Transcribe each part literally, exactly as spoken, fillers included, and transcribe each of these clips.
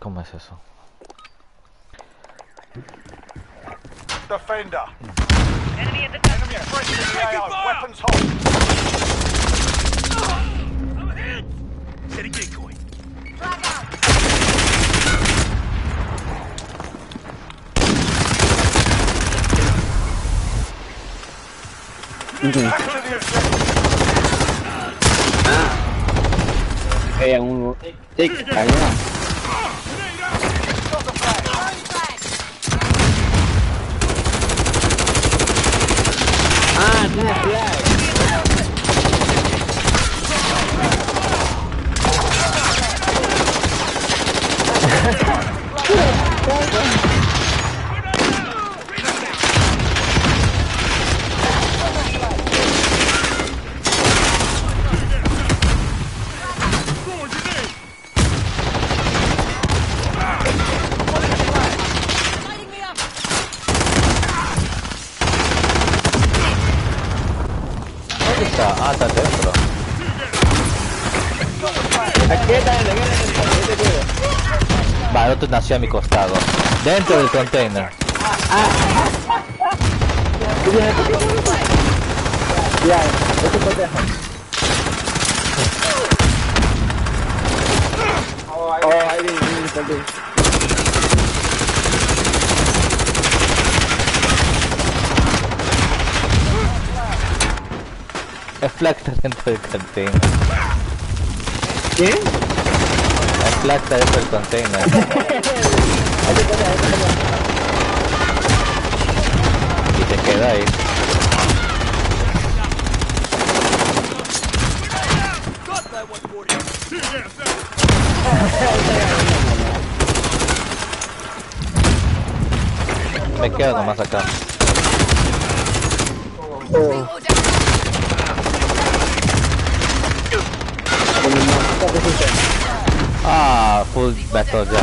¿Cómo es eso? Defender. Enemy at the top. Enemy friendly in the A O. Weapons hot. I'm hit! Setting decoy. Flag out. Back to the objective. Hay un... Sí, ahí va. Got the flag. Throwing flag. Ah, tiene flag. Lighting me up. ¿Dónde está? Ah, está dentro. Aquí está, aquí está, aquí está. Va, el otro nació a mi costado. Dentro del container. Ya, este cotejo. Oh, ahí viene, viene, perdí. El flag está dentro del container. ¿Qué? El flag está dentro del container. Y te queda ahí. Got that one for you. Me quedo nomás acá. Oh, Ah, full battle ya.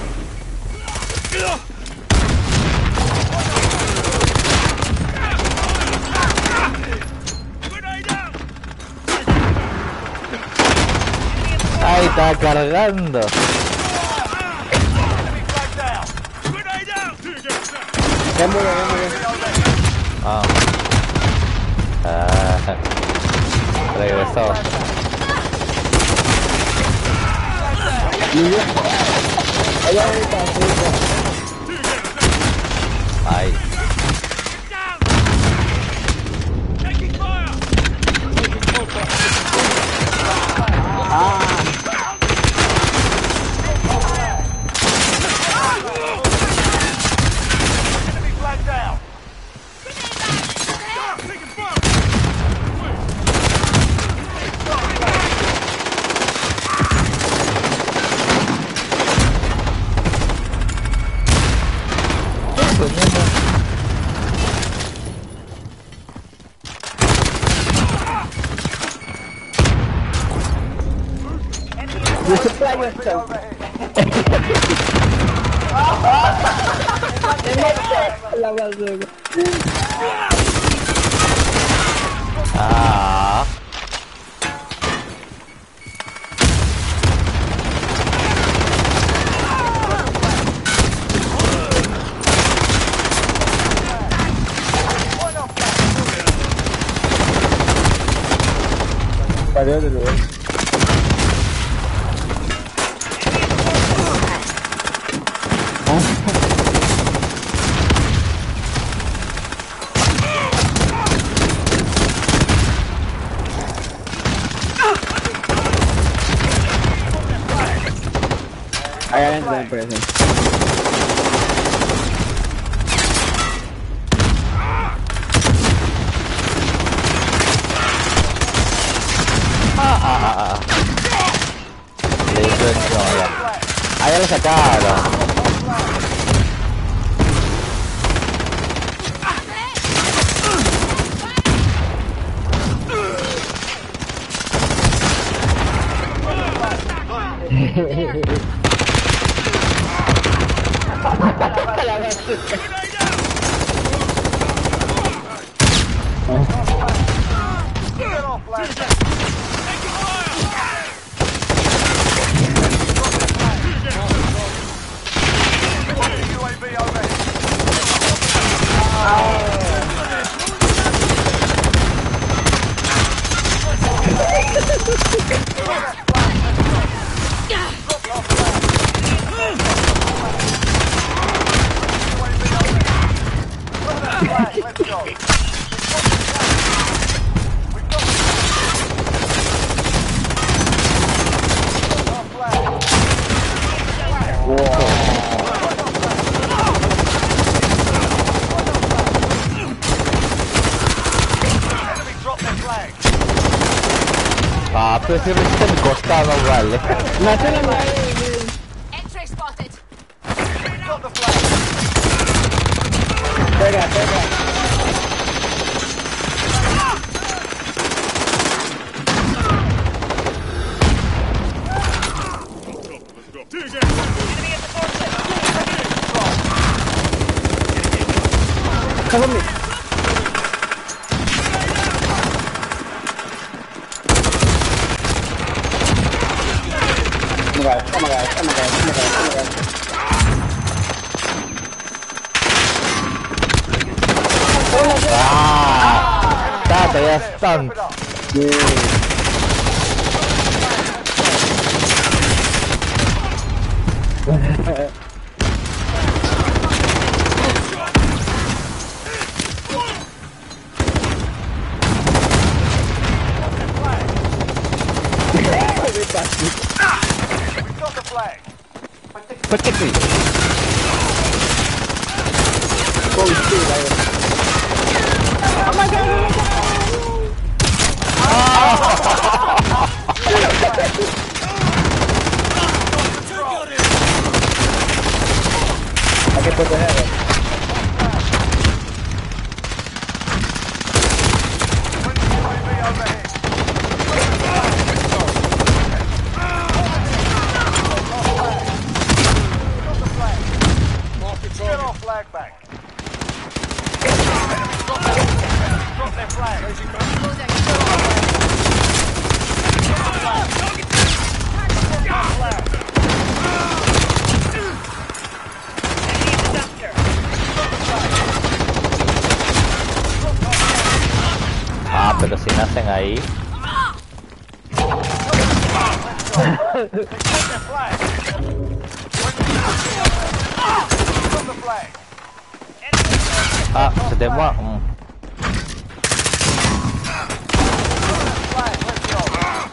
Grenade out! Ahí está cargando. Enemy flag down. Grenade out! ya murió, ya murió. Ah. Ah. Regresó. Allá está, sí, Ahí. Down! Taking fire! Enemy flag down. Taking fire! This is flag was so. La bazooka. Ah. Parió de lugar. Ahí adentro del preso. Ah, ah, ah, ah. Le hizo el no, ya. Ah, ya lo sacaron. Get off, lads. Taking fire! Flag, let's go. Ah, però se mi mi costava uguale. Ma te la vai. Entry spotted. Got the flag. Pega, pega. Cover me. Oh my god, oh my god, oh my god, oh my god, oh my god. Ah, data, ja stun. Got the flag. Protect me. Oh shit, I hay que protegerlo. Get our flag back. Drop their flag. Ah, pero si nacen ahí. They take their flag. Drop the flag. Ah, se te mueve. Mm. Flag, let's go.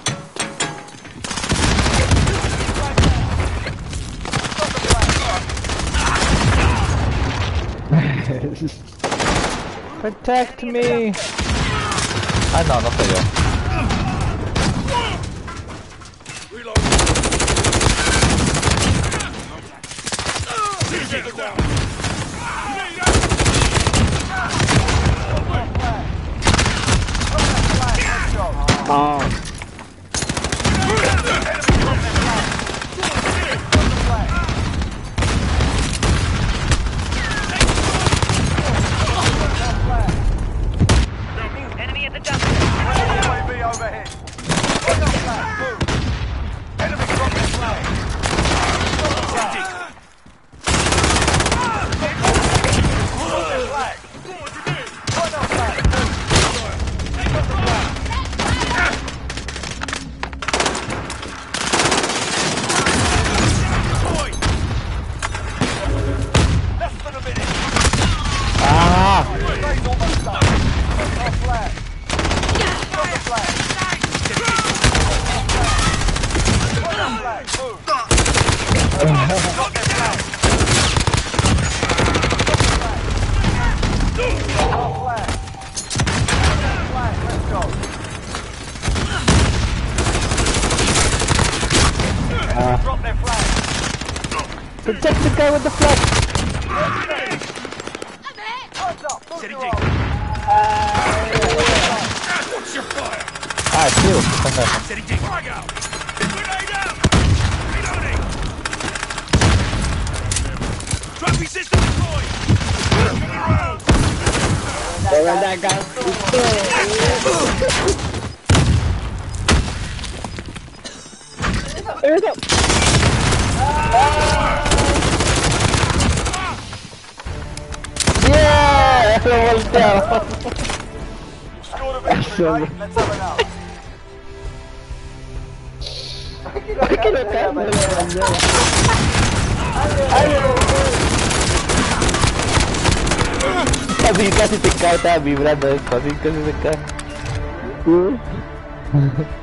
Protect me. Ah, no, no soy yo. Oh. Enemy at the dump. U A V overhead. Drop the flag, move. Enemy drop their flag. Drop the flag. Drop their flag. Drop their flag, move. Drop the flag. Less than a minute. Ah, Raise almost done. Drop our flag. Drop the flag. Drop our flag, move. Drop their flag. Drop our flag. Flag, let's go. Drop their flag. protect the guy with the flag. Hands up. Move your own. What's your fire? Ah, shield. Setting dig. Frag out. Grenade out. Reloading. Trophy system deployed. Pero da gas. Eso. Yeah, lo volteaba. Scored a victory, mate. Let's have it out. ¿Por qué no cae? No le abandono. Ay, Casi, casi te cae, estaba vibrando esto, así casi se cae. no.